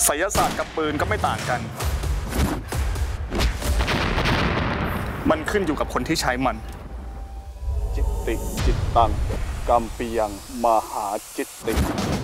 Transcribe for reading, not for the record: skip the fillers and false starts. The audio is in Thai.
ไสยศาสตร์กับปืนก็ไม่ต่างกันมันขึ้นอยู่กับคนที่ใช้มันจิตติจิตตังกัมปิยังมหาจิตติ